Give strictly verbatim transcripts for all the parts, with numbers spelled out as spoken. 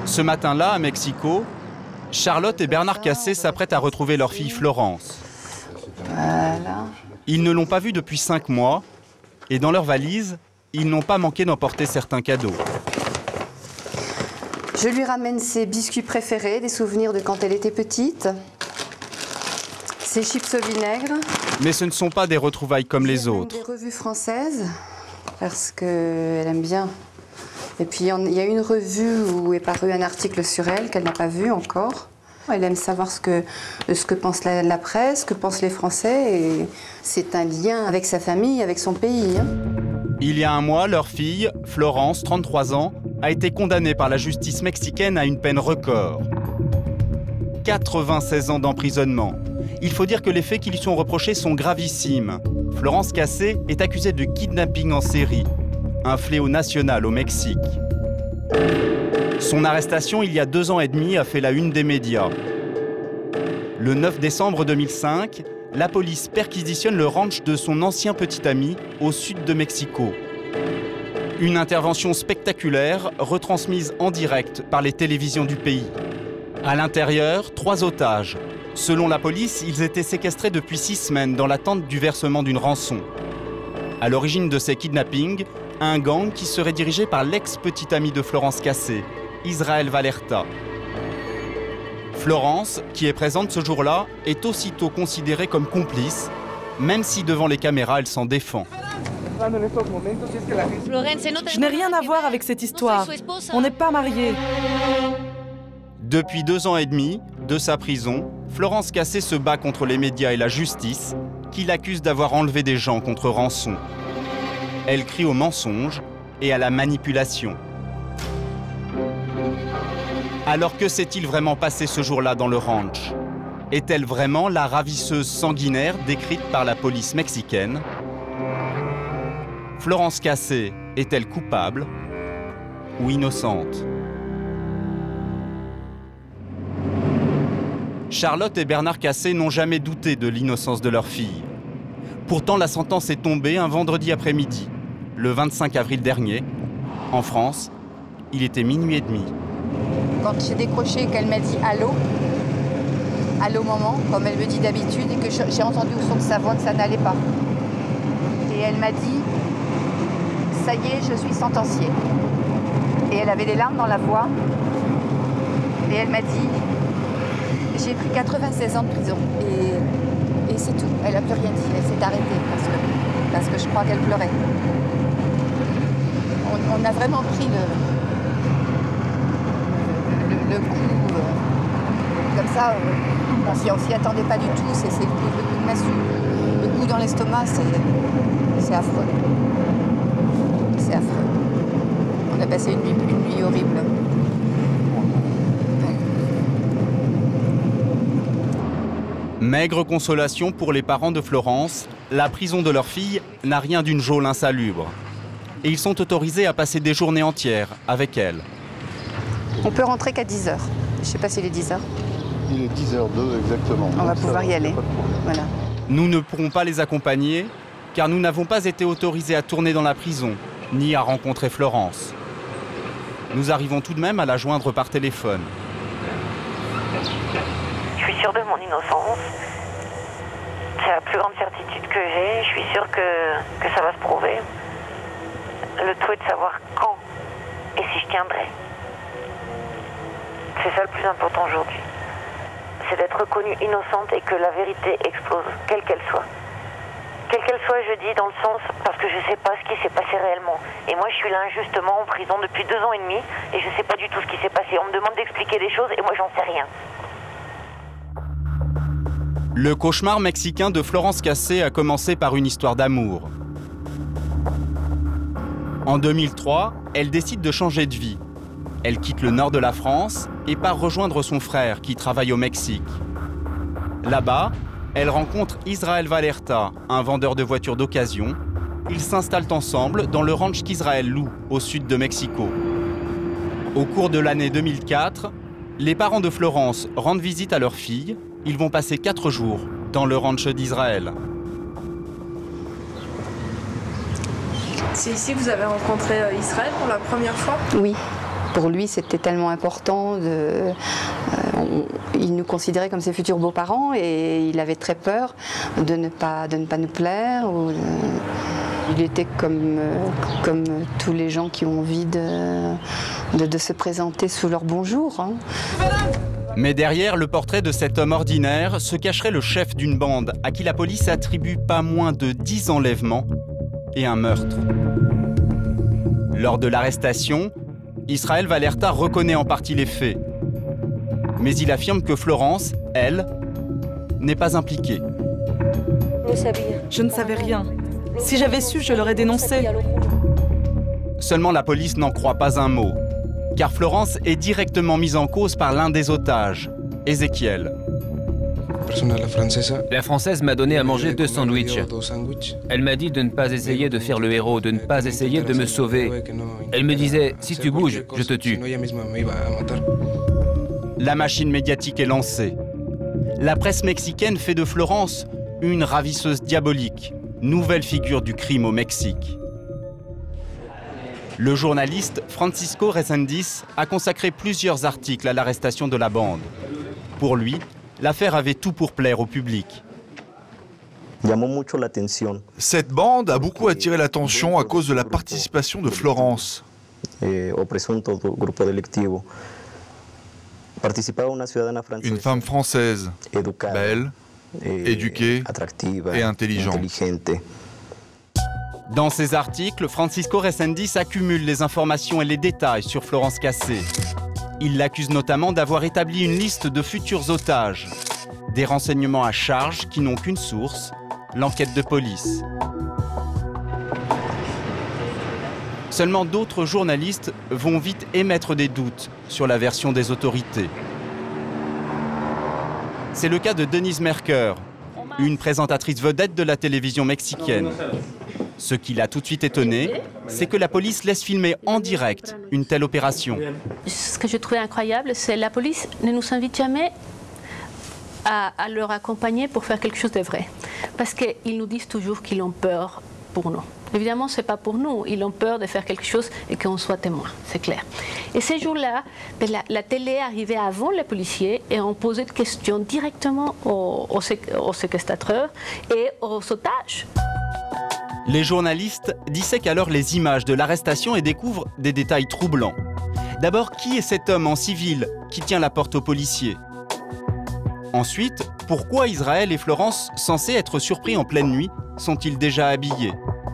Ce matin-là, à Mexico, Charlotte et Bernard Cassé s'apprêtent à retrouver leur fille Florence. Voilà. Ils ne l'ont pas vue depuis cinq mois et dans leur valise, ils n'ont pas manqué d'emporter certains cadeaux. Je lui ramène ses biscuits préférés, des souvenirs de quand elle était petite, ses chips au vinaigre. Mais ce ne sont pas des retrouvailles comme les autres. Des revues françaises, parce qu'elle aime bien. Et puis il y a une revue où est paru un article sur elle qu'elle n'a pas vu encore. Elle aime savoir ce que, ce que pense la, la presse, ce que pensent les Français. Et c'est un lien avec sa famille, avec son pays. Hein. Il y a un mois, leur fille, Florence, trente-trois ans, a été condamnée par la justice mexicaine à une peine record. quatre-vingt-seize ans d'emprisonnement. Il faut dire que les faits qui lui sont reprochés sont gravissimes. Florence Cassé est accusée de kidnapping en série, un fléau national au Mexique. Son arrestation il y a deux ans et demi a fait la une des médias. Le neuf décembre deux mille cinq, la police perquisitionne le ranch de son ancien petit ami au sud de Mexico. Une intervention spectaculaire retransmise en direct par les télévisions du pays. À l'intérieur, trois otages. Selon la police, ils étaient séquestrés depuis six semaines dans l'attente du versement d'une rançon. À l'origine de ces kidnappings, un gang qui serait dirigé par l'ex-petit ami de Florence Cassé, Israel Vallarta. Florence, qui est présente ce jour-là, est aussitôt considérée comme complice, même si devant les caméras, elle s'en défend. Je n'ai rien à voir avec cette histoire. On n'est pas mariés. Depuis deux ans et demi, de sa prison, Florence Cassé se bat contre les médias et la justice, qui l'accusent d'avoir enlevé des gens contre rançon. Elle crie au mensonge et à la manipulation. Alors que s'est-il vraiment passé ce jour-là dans le ranch? Est-elle vraiment la ravisseuse sanguinaire décrite par la police mexicaine? Florence Cassé est-elle coupable ou innocente? Charlotte et Bernard Cassé n'ont jamais douté de l'innocence de leur fille. Pourtant, la sentence est tombée un vendredi après-midi, le vingt-cinq avril dernier. En France, il était minuit et demi. Quand j'ai décroché et qu'elle m'a dit « Allô », « Allô maman », comme elle me dit d'habitude, et que j'ai entendu au son de sa voix que ça n'allait pas. Et elle m'a dit « Ça y est, je suis sentenciée ». Et elle avait des larmes dans la voix. Et elle m'a dit « J'ai pris quatre-vingt-seize ans de prison ». Et, et c'est tout. Elle n'a plus rien dit. Elle s'est arrêtée parce que, parce que je crois qu'elle pleurait. On, on a vraiment pris le, le, le coup euh, comme ça. Euh, on s'y attendait pas du tout. C'est le, le coup de massue. Le coup dans l'estomac, c'est affreux. C'est affreux. On a passé une nuit, une nuit horrible. Maigre consolation pour les parents de Florence, la prison de leur fille n'a rien d'une geôle insalubre. Et ils sont autorisés à passer des journées entières avec elle. On peut rentrer qu'à dix heures. Je ne sais pas s'il est dix heures. Il est dix heures deux exactement. On va pouvoir y aller. Voilà. Nous ne pourrons pas les accompagner car nous n'avons pas été autorisés à tourner dans la prison, ni à rencontrer Florence. Nous arrivons tout de même à la joindre par téléphone. Je suis sûre de mon innocence. C'est la plus grande certitude que j'ai. Je suis sûre que, que ça va se prouver. Le tout est de savoir quand et si je tiendrai. C'est ça le plus important aujourd'hui. C'est d'être reconnue innocente et que la vérité explose, quelle qu'elle soit. Quelle qu'elle soit, je dis, dans le sens, parce que je ne sais pas ce qui s'est passé réellement. Et moi, je suis là injustement en prison depuis deux ans et demi, et je ne sais pas du tout ce qui s'est passé. On me demande d'expliquer des choses, et moi, j'en sais rien. Le cauchemar mexicain de Florence Cassé a commencé par une histoire d'amour. En deux mille trois, elle décide de changer de vie. Elle quitte le nord de la France et part rejoindre son frère qui travaille au Mexique. Là-bas, elle rencontre Israel Vallarta, un vendeur de voitures d'occasion. Ils s'installent ensemble dans le ranch qu'Israël loue, au sud de Mexico. Au cours de l'année deux mille quatre, les parents de Florence rendent visite à leur fille. Ils vont passer quatre jours dans le ranch d'Israël. C'est ici que vous avez rencontré Israël pour la première fois? Oui, Pour lui, c'était tellement important. De, euh, on, il nous considérait comme ses futurs beaux-parents et il avait très peur de ne pas, de ne pas nous plaire. Ou, euh, il était comme, euh, comme tous les gens qui ont envie de, de, de se présenter sous leur bonjour. Hein. Mais derrière le portrait de cet homme ordinaire se cacherait le chef d'une bande à qui la police attribue pas moins de dix enlèvements et un meurtre. Lors de l'arrestation, Israël Vallerta reconnaît en partie les faits. Mais il affirme que Florence, elle, n'est pas impliquée. Je ne savais rien. Si j'avais su, je l'aurais dénoncé. Seulement la police n'en croit pas un mot, car Florence est directement mise en cause par l'un des otages, Ézéchiel. La Française m'a donné à manger deux sandwichs. Elle m'a dit de ne pas essayer de faire le héros, de ne pas essayer de me sauver. Elle me disait, si tu bouges, je te tue. La machine médiatique est lancée. La presse mexicaine fait de Florence une ravisseuse diabolique, nouvelle figure du crime au Mexique. Le journaliste Francisco Reséndiz a consacré plusieurs articles à l'arrestation de la bande. Pour lui, l'affaire avait tout pour plaire au public. Cette bande a beaucoup attiré l'attention à cause de la participation de Florence. Une femme française, belle, éduquée et intelligente. Dans ses articles, Francisco Reséndiz accumule les informations et les détails sur Florence Cassé. Il l'accuse notamment d'avoir établi une liste de futurs otages. Des renseignements à charge qui n'ont qu'une source, l'enquête de police. Seulement d'autres journalistes vont vite émettre des doutes sur la version des autorités. C'est le cas de Denise Merker, une présentatrice vedette de la télévision mexicaine. Ce qui l'a tout de suite étonné, c'est que la police laisse filmer en direct une telle opération. Ce que je trouvais incroyable, c'est que la police ne nous invite jamais à, à leur accompagner pour faire quelque chose de vrai. Parce qu'ils nous disent toujours qu'ils ont peur pour nous. Évidemment, ce n'est pas pour nous. Ils ont peur de faire quelque chose et qu'on soit témoin, c'est clair. Et ces jours-là, la, la télé arrivait avant les policiers et on posait des questions directement aux, aux, aux séquestrateurs et aux otages. Les journalistes dissèquent alors les images de l'arrestation et découvrent des détails troublants. D'abord, qui est cet homme en civil qui tient la porte aux policiers? Ensuite, pourquoi Israël et Florence, censés être surpris en pleine nuit, sont-ils déjà habillés?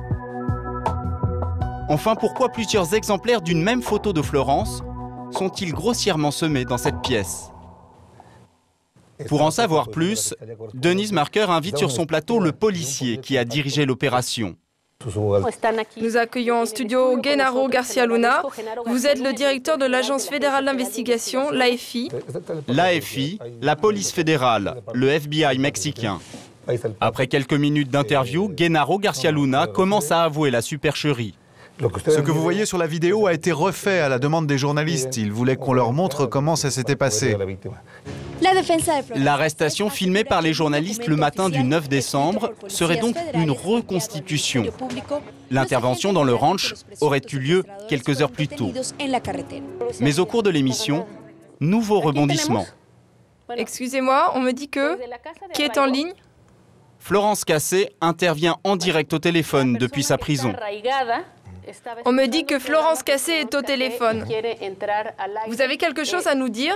Enfin, pourquoi plusieurs exemplaires d'une même photo de Florence sont-ils grossièrement semés dans cette pièce? Pour en savoir plus, Denise Merker invite sur son plateau le policier qui a dirigé l'opération. Nous accueillons en studio Genaro Garcia Luna. Vous êtes le directeur de l'Agence fédérale d'investigation, l'A F I. L'A F I, la police fédérale, le F B I mexicain. Après quelques minutes d'interview, Genaro Garcia Luna commence à avouer la supercherie. Ce que vous voyez sur la vidéo a été refait à la demande des journalistes. Ils voulaient qu'on leur montre comment ça s'était passé. L'arrestation filmée par les journalistes le matin du neuf décembre serait donc une reconstitution. L'intervention dans le ranch aurait eu lieu quelques heures plus tôt. Mais au cours de l'émission, nouveau rebondissement. Excusez-moi, on me dit que... Qui est en ligne? Florence Cassé intervient en direct au téléphone depuis sa prison. On me dit que Florence Cassé est au téléphone. Vous avez quelque chose à nous dire?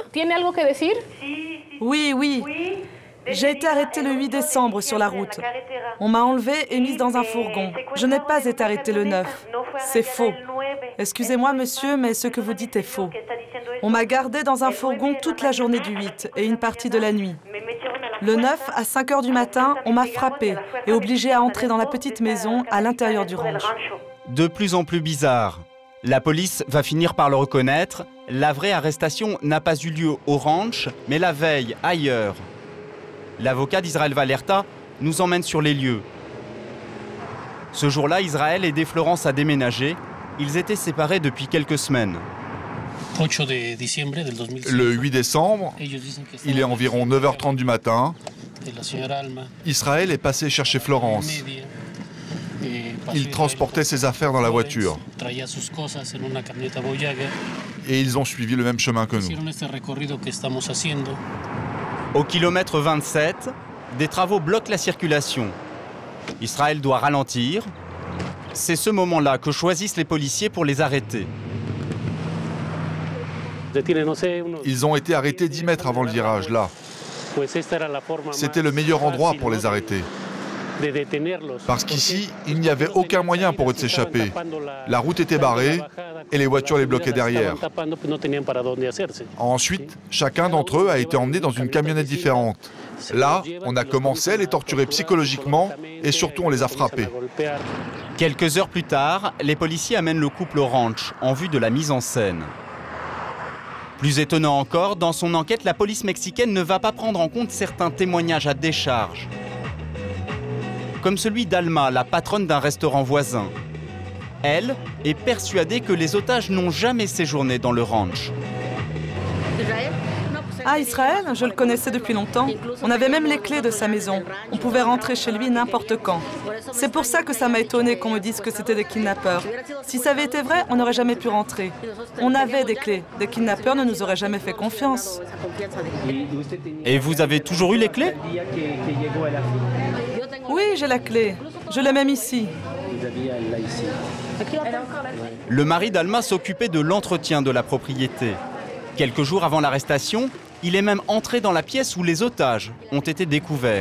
Oui, oui. J'ai été arrêtée le huit décembre sur la route. On m'a enlevée et mise dans un fourgon. Je n'ai pas été arrêtée le neuf. C'est faux. Excusez-moi, monsieur, mais ce que vous dites est faux. On m'a gardée dans un fourgon toute la journée du huit et une partie de la nuit. Le neuf, à cinq heures du matin, on m'a frappée et obligée à entrer dans la petite maison à l'intérieur du ranch. De plus en plus bizarre. La police va finir par le reconnaître. La vraie arrestation n'a pas eu lieu au ranch, mais la veille, ailleurs. L'avocat d'Israël Vallerta nous emmène sur les lieux. Ce jour-là, Israël aidait Florence à déménager. Ils étaient séparés depuis quelques semaines. Le huit décembre, il est environ neuf heures trente du matin. Israël est passé chercher Florence. Il transportait ses affaires dans la voiture. et ils ont suivi le même chemin que nous. Au kilomètre vingt-sept, des travaux bloquent la circulation. Israël doit ralentir. C'est ce moment-là que choisissent les policiers pour les arrêter. Ils ont été arrêtés dix mètres avant le virage, là. C'était le meilleur endroit pour les arrêter. Parce qu'ici, il n'y avait aucun moyen pour eux de s'échapper. La route était barrée et les voitures les bloquaient derrière. Ensuite, chacun d'entre eux a été emmené dans une camionnette différente. Là, on a commencé à les torturer psychologiquement et surtout on les a frappés. Quelques heures plus tard, les policiers amènent le couple au ranch en vue de la mise en scène. Plus étonnant encore, dans son enquête, la police mexicaine ne va pas prendre en compte certains témoignages à décharge. Comme celui d'Alma, la patronne d'un restaurant voisin. Elle est persuadée que les otages n'ont jamais séjourné dans le ranch. Ah, Israël, je le connaissais depuis longtemps. On avait même les clés de sa maison. On pouvait rentrer chez lui n'importe quand. C'est pour ça que ça m'a étonné qu'on me dise que c'était des kidnappeurs. Si ça avait été vrai, on n'aurait jamais pu rentrer. On avait des clés. Des kidnappeurs ne nous auraient jamais fait confiance. Et vous avez toujours eu les clés? Oui, j'ai la clé. Je l'ai même ici. Le mari d'Alma s'occupait de l'entretien de la propriété. Quelques jours avant l'arrestation, il est même entré dans la pièce où les otages ont été découverts.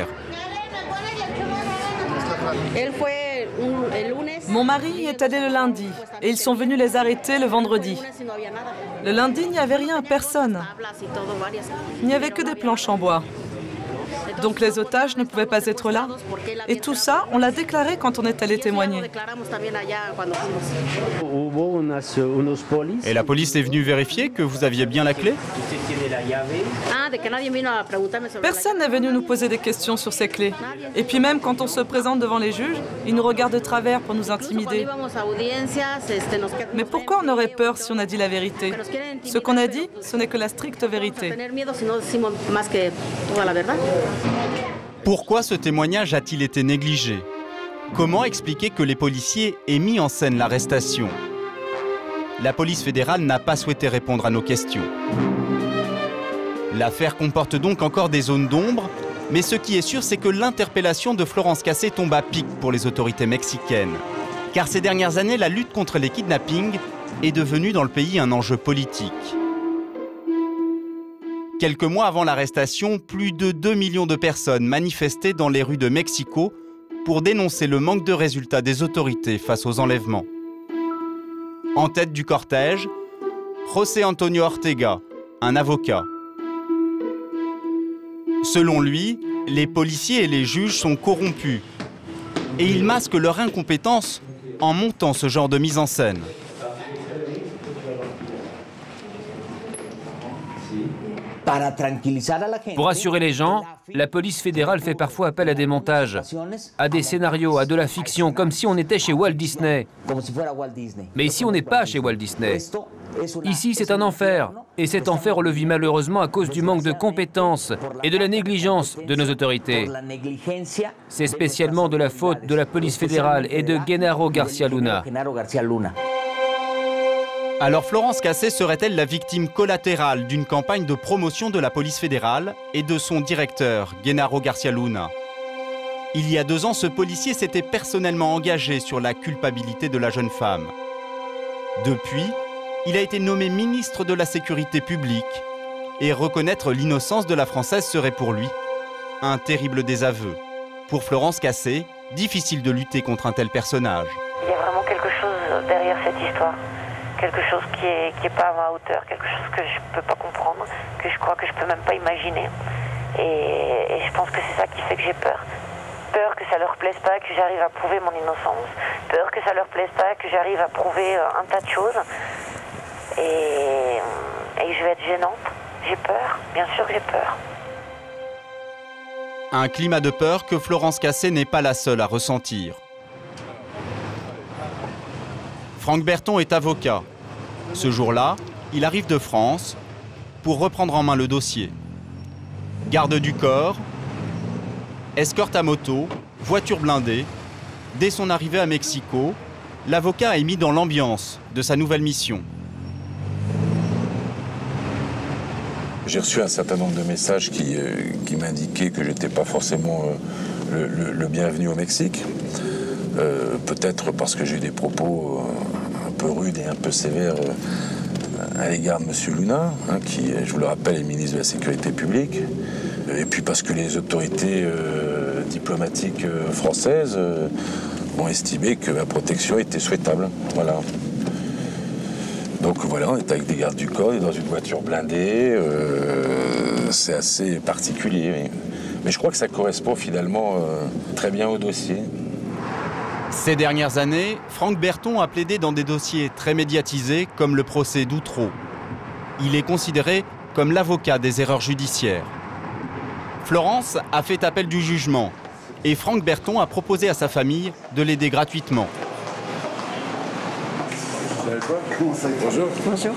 Mon mari est allé le lundi et ils sont venus les arrêter le vendredi. Le lundi, il n'y avait rien, personne. Il n'y avait que des planches en bois. Donc les otages ne pouvaient pas être là. Et tout ça, on l'a déclaré quand on est allé témoigner. Et la police est venue vérifier que vous aviez bien la clé? Personne n'est venu nous poser des questions sur ces clés. Et puis même quand on se présente devant les juges, ils nous regardent de travers pour nous intimider. Mais pourquoi on aurait peur si on a dit la vérité? Ce qu'on a dit, ce n'est que la stricte vérité. Pourquoi ce témoignage a-t-il été négligé? Comment expliquer que les policiers aient mis en scène l'arrestation? La police fédérale n'a pas souhaité répondre à nos questions. L'affaire comporte donc encore des zones d'ombre, mais ce qui est sûr, c'est que l'interpellation de Florence Cassé tombe à pic pour les autorités mexicaines. Car ces dernières années, la lutte contre les kidnappings est devenue dans le pays un enjeu politique. Quelques mois avant l'arrestation, plus de deux millions de personnes manifestaient dans les rues de Mexico pour dénoncer le manque de résultats des autorités face aux enlèvements. En tête du cortège, José Antonio Ortega, un avocat. Selon lui, les policiers et les juges sont corrompus et ils masquent leur incompétence en montant ce genre de mise en scène. Pour rassurer les gens, la police fédérale fait parfois appel à des montages, à des scénarios, à de la fiction, comme si on était chez Walt Disney. Mais ici, on n'est pas chez Walt Disney. Ici, c'est un enfer. Et cet enfer, on le vit malheureusement à cause du manque de compétences et de la négligence de nos autorités. C'est spécialement de la faute de la police fédérale et de Genaro Garcia Luna. Alors Florence Cassé serait-elle la victime collatérale d'une campagne de promotion de la police fédérale et de son directeur, Genaro Garcia Luna? Il y a deux ans, ce policier s'était personnellement engagé sur la culpabilité de la jeune femme. Depuis, il a été nommé ministre de la Sécurité publique et reconnaître l'innocence de la Française serait pour lui un terrible désaveu. Pour Florence Cassé, difficile de lutter contre un tel personnage. Il y a vraiment quelque chose derrière cette histoire. Quelque chose qui est, qui est pas à ma hauteur, quelque chose que je peux pas comprendre, que je crois que je peux même pas imaginer. Et, et je pense que c'est ça qui fait que j'ai peur. Peur que ça leur plaise pas, que j'arrive à prouver mon innocence. Peur que ça leur plaise pas, que j'arrive à prouver un tas de choses. Et, et je vais être gênante. J'ai peur, bien sûr que j'ai peur. Un climat de peur que Florence Cassé n'est pas la seule à ressentir. Franck Berton est avocat. Ce jour-là, il arrive de France pour reprendre en main le dossier. Garde du corps, escorte à moto, voiture blindée. Dès son arrivée à Mexico, l'avocat est mis dans l'ambiance de sa nouvelle mission. J'ai reçu un certain nombre de messages qui, euh, qui m'indiquaient que je n'étais pas forcément euh, le, le, le bienvenu au Mexique. Euh, peut-être parce que j'ai eu des propos euh, un peu rudes et un peu sévères euh, à l'égard de M. Luna, hein, qui, je vous le rappelle, est ministre de la Sécurité publique. Et puis parce que les autorités euh, diplomatiques euh, françaises euh, ont estimé que la protection était souhaitable. Voilà. Donc voilà, on est avec des gardes du corps, on est dans une voiture blindée, euh, c'est assez particulier. Oui. Mais je crois que ça correspond finalement euh, très bien au dossier. Ces dernières années, Franck Berton a plaidé dans des dossiers très médiatisés comme le procès d'Outreau. Il est considéré comme l'avocat des erreurs judiciaires. Florence a fait appel du jugement et Franck Berton a proposé à sa famille de l'aider gratuitement. Bonjour. Bonjour.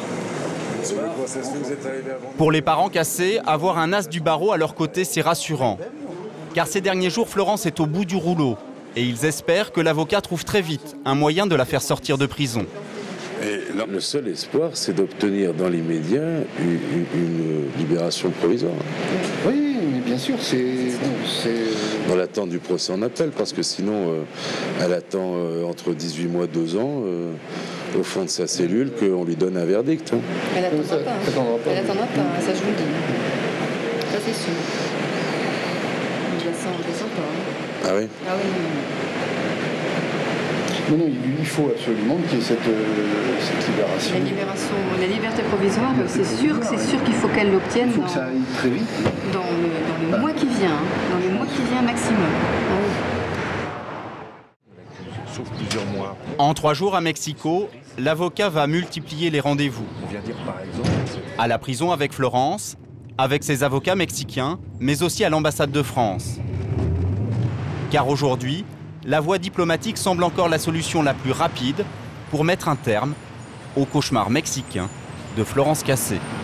Pour les parents cassés, avoir un as du barreau à leur côté, c'est rassurant. Car ces derniers jours, Florence est au bout du rouleau. Et ils espèrent que l'avocat trouve très vite un moyen de la faire sortir de prison. Et là, le seul espoir, c'est d'obtenir dans l'immédiat une, une libération provisoire. Oui, mais bien sûr, c'est... Dans l'attente du procès en appel, parce que sinon, euh, elle attend euh, entre dix-huit mois et deux ans, euh, au fond de sa cellule, qu'on lui donne un verdict. Hein. Elle n'attendra pas. Hein. Elle n'attendra pas, ça je vous le dis. Ça c'est sûr. Je la sens, je la sens pas. Hein. Ah oui Ah oui, non, non. Non, non, il faut absolument qu'il y ait cette, euh, cette libération. La libération, la liberté provisoire, c'est sûr, c'est sûr qu'il faut qu'elle l'obtienne. Il faut dans, que ça aille très vite. Dans le, dans le mois qui vient, hein. Dans le mois qui vient maximum. Ah oui. Sauf plusieurs mois. En trois jours à Mexico, l'avocat va multiplier les rendez-vous. On vient dire par exemple... À la prison avec Florence, avec ses avocats mexicains, mais aussi à l'ambassade de France. Car aujourd'hui, la voie diplomatique semble encore la solution la plus rapide pour mettre un terme au cauchemar mexicain de Florence Cassé.